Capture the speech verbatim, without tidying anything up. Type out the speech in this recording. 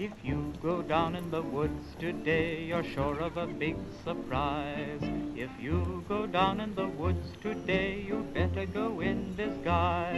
If you go down in the woods today, you're sure of a big surprise. If you go down in the woods today, you better go in disguise.